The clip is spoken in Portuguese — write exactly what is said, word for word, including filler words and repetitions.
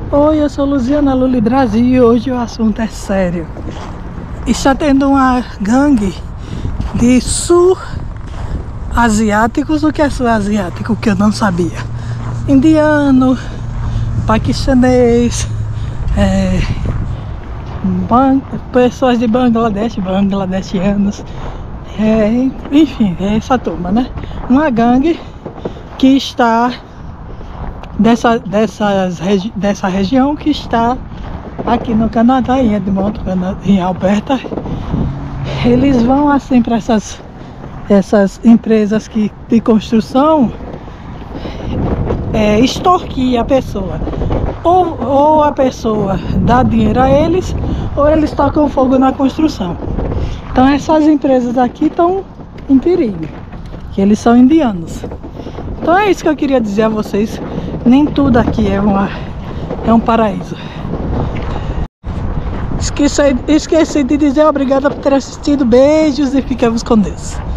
Oi, eu sou Luziana Luli Brasil e hoje o assunto é sério. Está tendo uma gangue de sul-asiáticos. O que é sul-asiático? Que eu não sabia. Indiano, paquistanês, é, ban pessoas de Bangladesh, bangladeshianos, é, enfim, é essa turma, né? Uma gangue que está dessa, dessas, regi dessa região que está aqui no Canadá, em Edmonton, em Alberta. Eles vão assim para essas, essas empresas que, de construção, é, extorquir a pessoa. Ou, ou a pessoa dá dinheiro a eles, ou eles tocam fogo na construção. Então essas empresas aqui estão em perigo, que eles são indianos. Então é isso que eu queria dizer a vocês. Nem tudo aqui é, uma, é um paraíso. Esqueci, esqueci de dizer obrigada por ter assistido. Beijos e fiquemos com Deus.